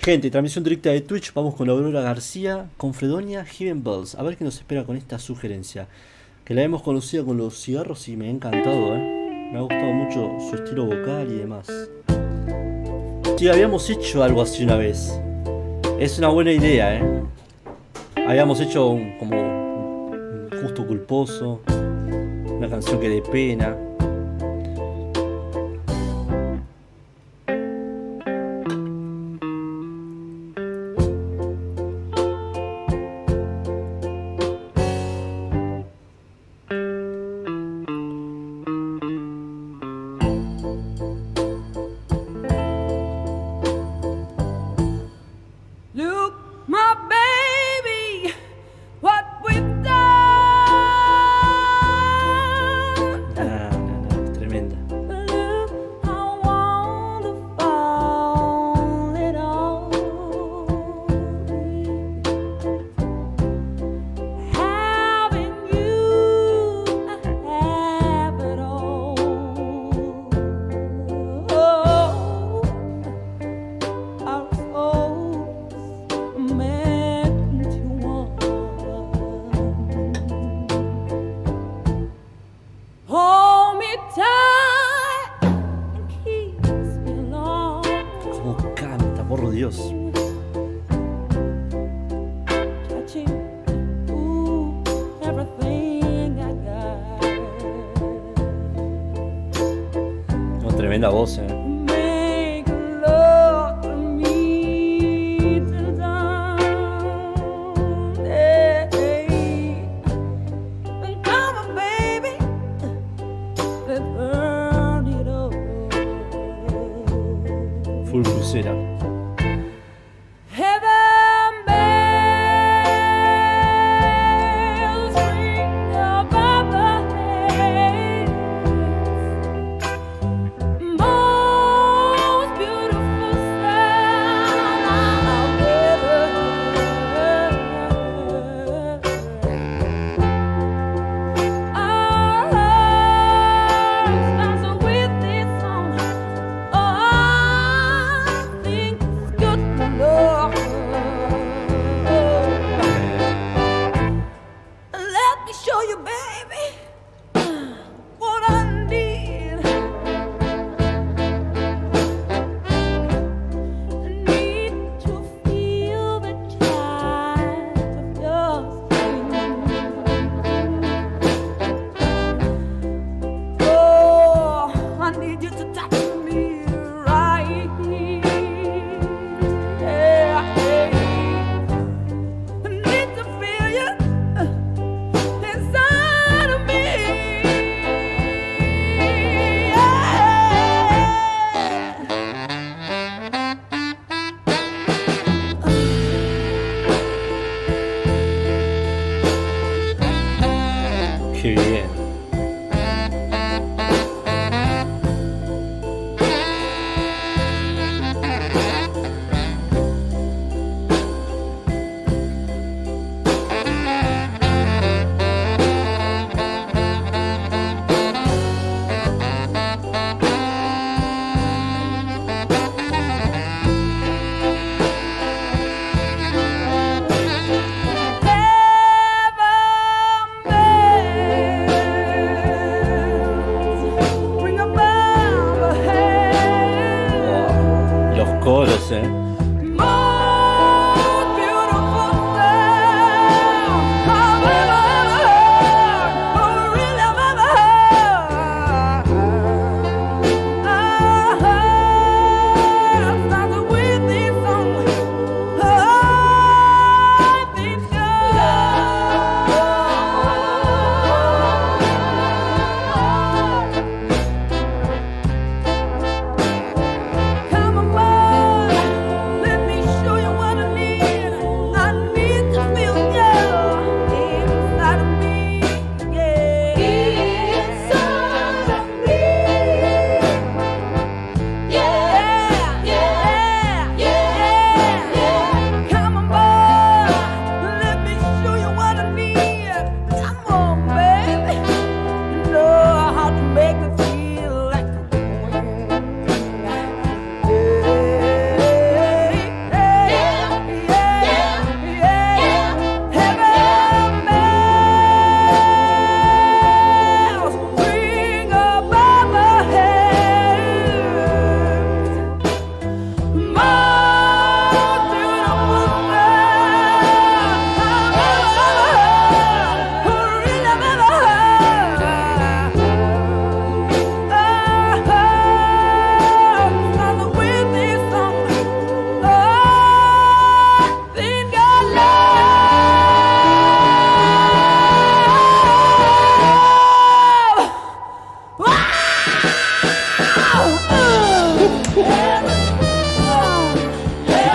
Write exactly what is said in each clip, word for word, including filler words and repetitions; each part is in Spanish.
Gente, transmisión directa de Twitch. Vamos con Aurora García, con Fredonia, Heaven Bells. A ver qué nos espera con esta sugerencia. Que la hemos conocido con los cigarros y me ha encantado, ¿eh? Me ha gustado mucho su estilo vocal y demás. Sí, habíamos hecho algo así una vez. Es una buena idea, ¿eh? Habíamos hecho un, como un justo culposo. Una canción que dé pena. Tremenda voz, eh. Full crucera. More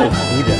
locura!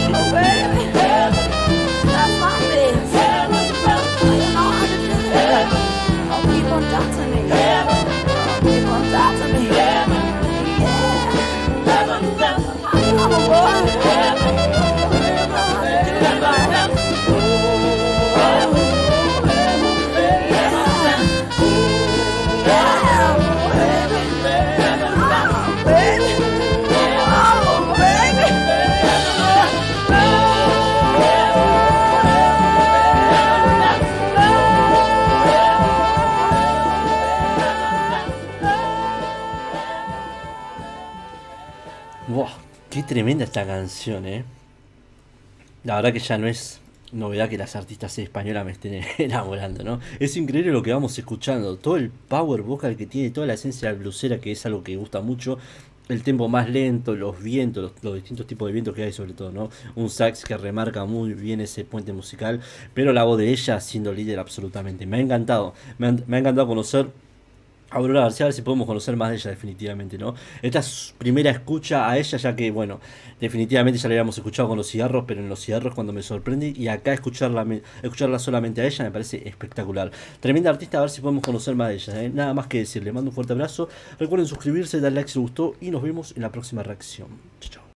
Wow, qué tremenda esta canción, eh. La verdad que ya no es novedad que las artistas españolas me estén enamorando, ¿no? Es increíble lo que vamos escuchando, todo el power vocal que tiene, toda la esencia blusera, que es algo que gusta mucho, el tempo más lento, los vientos, los, los distintos tipos de vientos que hay sobre todo, ¿no? Un sax que remarca muy bien ese puente musical, pero la voz de ella siendo líder absolutamente. Me ha encantado, me ha, me ha encantado conocer Aurora García, a ver si podemos conocer más de ella definitivamente, ¿no? Esta es su primera escucha a ella, ya que, bueno, definitivamente ya la habíamos escuchado con los cigarros, pero en los cigarros cuando me sorprende, y acá escucharla, escucharla solamente a ella me parece espectacular. Tremenda artista, a ver si podemos conocer más de ella, ¿eh? Nada más que decir, le mando un fuerte abrazo, recuerden suscribirse, darle like si les gustó, y nos vemos en la próxima reacción. Chau, chau.